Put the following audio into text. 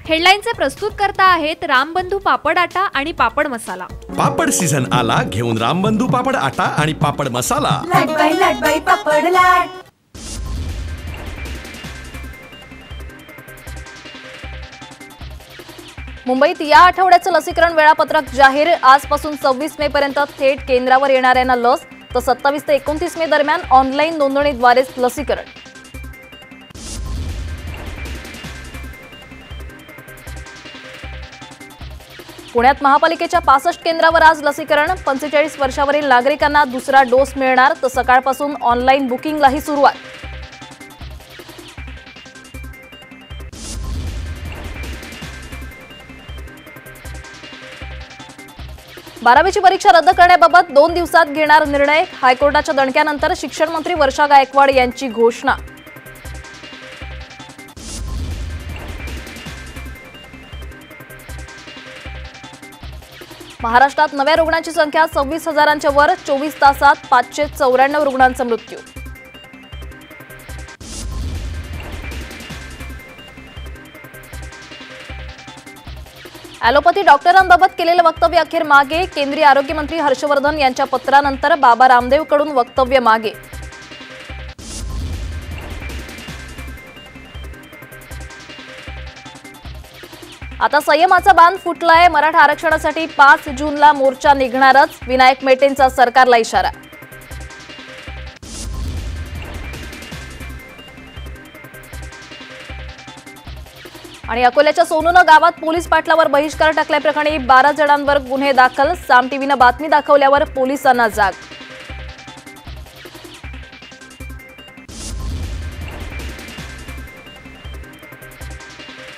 हेडलाईनचे प्रस्तुतकर्ता आहेत रामबंधू पापड आटा आणि पापड मसाला। पापड सीझन आला घेऊन रामबंधू पापड आटा आणि पापड मसाला। लाट बाई पापड लाट। मुंबईत या आठवड्याचं लसीकरण वेळापत्रक जाहीर। आजपासून 26 मे पर्यंत थेट केंद्रावर येणाऱ्यांना लस, तर 27 ते 29 मे दरम्यान ऑनलाईन नोंदणीद्वारेच लसीकरण। पुण्यात महापालिकेच्या 65 केंद्रावर आज लसीकरण। 45 वर्षावरील नागरिकांना दुसरा डोस मिळणार, तर सकाळपासून ऑनलाईन बुकिंगलाही सुरुवात। बारावीची परीक्षा रद्द करण्याबाबत 2 दिवसात घेणार निर्णय। हायकोर्टाच्या दणक्यानंतर शिक्षण मंत्री वर्षा गायकवाड यांची घोषणा। महाराष्ट्रात नव्या रुग्णांची संख्या 26,000च्या वर। 24 तासात 594 रुग्णांचा मृत्यू। ॲलोपॅथी डॉक्टरांबाबत केलेलं वक्तव्य अखेर मागे। केंद्रीय आरोग्य मंत्री हर्षवर्धन यांच्या पत्रानंतर बाबा रामदेवकडून वक्तव्य मागे। आता संयमाचा बांध फुटलाय। मराठा आरक्षणासाठी 5 जूनला मोर्चा निघणारच। विनायक मेटेंचा सरकारला इशारा। आणि अकोल्याच्या सोनूनं गावात पोलीस पाटलावर बहिष्कार टाकल्याप्रकरणी 12 जणांवर गुन्हे दाखल। साम टीव्हीनं बातमी दाखवल्यावर पोलिसांना जाग।